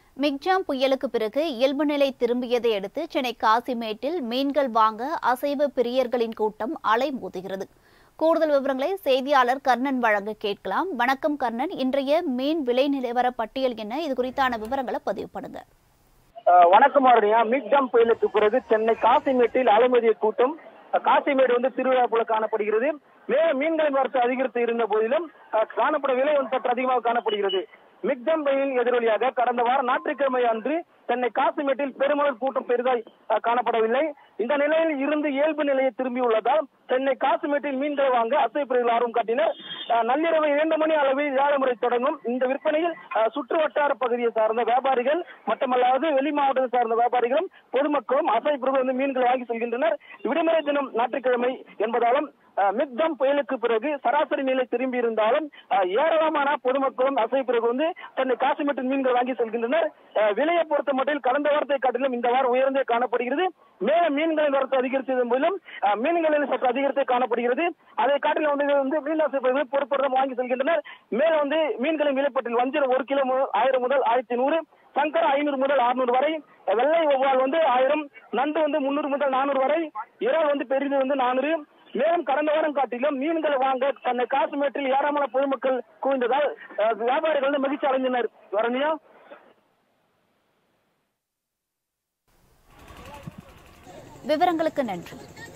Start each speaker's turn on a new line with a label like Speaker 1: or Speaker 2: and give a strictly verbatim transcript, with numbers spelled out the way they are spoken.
Speaker 1: Michaung புயலுக்கு பிறகு இயல்பு நிலை திரும்பியதை அடுத்து சென்னை காசிமேட்டில் மீன்கள் வாங்க அசைவ பிரியர்களின் கூட்டம் அலைமோதுகிறது. கூடுதல் விவரங்களை செய்தியாளர் கர்ணன் வழங்க கேட்கலாம். வணக்கம் கர்ணன், இன்றைய மீன் விலை நிலவர பட்டியல் என்ன? இது குறித்தான விவரங்களை பதிவு பண்ணுங்க.
Speaker 2: வணக்கம் ஆரணியா. மிக்ஜாம் புயலுக்கு பிறகு சென்னை காசிமேட்டில் அலைமோதிய கூட்டம். காசிமேடு வந்து திருவிழா போல காணப்படுகிறது. மேலும் மீன்களின் வரத்து அதிகரித்து இருந்த போதிலும் காணப்படும் விலை வந்து சற்று அதிகமாக காணப்படுகிறது. மிக்ஜாம் புயலின் எதிரொலியாக கடந்த வாரம் ஞாயிற்றுக்கிழமை அன்று சென்னை காசிமேட்டில் பெருமளவு கூட்டம் பெரிதாய் காணப்படவில்லை. இந்த நிலையில் இருந்து இயல்பு நிலையை திரும்பியுள்ளதால் சென்னை காசிமேட்டில் மீன்களை வாங்க அசைவ பிரிவுகள் ஆர்வம் காட்டினர். நள்ளிரவு இரண்டு மணி அளவில் ஏழு முறை தொடங்கும் இந்த விற்பனையில் சுற்று வட்டார பகுதியை சார்ந்த வியாபாரிகள் மட்டுமல்லாது வெளி மாவட்டத்தை சார்ந்த வியாபாரிகளும் பொதுமக்களும் அசைவ பிரிவுகள் வந்து மீன்களை வாங்கி செல்கின்றனர். விடுமுறை தினம் ஞாயிற்றுக்கிழமை என்பதாலும் மிக்ஜாம் புயலுக்கு பிறகு சராசரி நிலை திரும்பி இருந்தாலும் ஏராளமான பொதுமக்களும் அசைவ பிறகு வந்து சென்னை காசிமேட்டில் மீன்கள் வாங்கி செல்கின்றனர். விலையை பொறுத்த மட்டும் கடந்த வாரத்தை காட்டிலும் இந்த வாரம் உயர்ந்தே காணப்படுகிறது. மேலும் மீன்களின் வரத்து அதிகரித்ததன் மூலம் மீன்களில் சற்று அதிகரித்தே காணப்படுகிறது. அதை காட்டிலும் வந்து மீனாசை பொறுப்பொருத்தம் வாங்கி செல்கின்றனர். மேலும் வந்து மீன்களின் விலைப்பட்டியல் வஞ்சரம் ஒரு கிலோ ஆயிரம் முதல் ஆயிரத்தி நூறு, சங்கர ஐநூறு முதல் அறுநூறு வரை, வெள்ளை ஒவ்வாள் வந்து ஆயிரம், நண்டு வந்து முன்னூறு முதல் நானூறு வரை, இறால் வந்து பெரிது வந்து நானூறு. மேலும் கடந்த வாரம் காட்டிலும் மீன்களை வாங்க தன்னை காசிமேட்டில் ஏராளமான பொதுமக்கள் குவிந்ததால் வியாபாரிகள் மகிழ்ச்சி அடைந்தனர். வரணியா,
Speaker 1: விவரங்களுக்கு நன்றி.